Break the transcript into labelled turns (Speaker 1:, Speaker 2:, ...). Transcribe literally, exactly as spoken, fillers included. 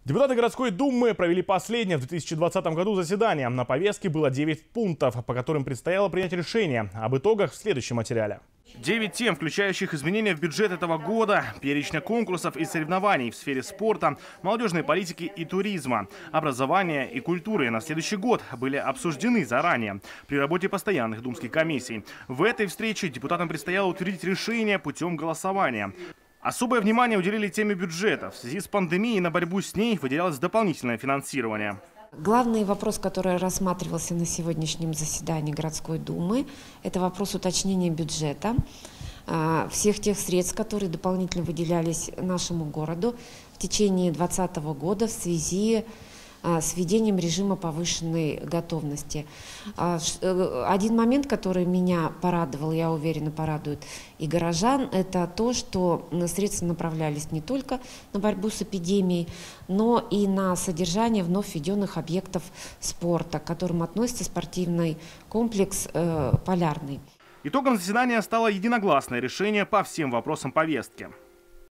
Speaker 1: Депутаты городской думы провели последнее в две тысячи двадцатом году заседание. На повестке было девять пунктов, по которым предстояло принять решение. Об итогах в следующем материале. Девять тем, включающих изменения в бюджет этого года, перечня конкурсов и соревнований в сфере спорта, молодежной политики и туризма, образования и культуры на следующий год были обсуждены заранее при работе постоянных думских комиссий. В этой встрече депутатам предстояло утвердить решение путем голосования. Особое внимание уделили теме бюджета. В связи с пандемией на борьбу с ней выделялось дополнительное финансирование.
Speaker 2: Главный вопрос, который рассматривался на сегодняшнем заседании городской думы, это вопрос уточнения бюджета, всех тех средств, которые дополнительно выделялись нашему городу в течение две тысячи двадцатого года в связи с введением режима повышенной готовности. Один момент, который меня порадовал, я уверена, порадует и горожан, это то, что средства направлялись не только на борьбу с эпидемией, но и на содержание вновь введенных объектов спорта, к которым относится спортивный комплекс «Полярный».
Speaker 1: Итогом заседания стало единогласное решение по всем вопросам повестки.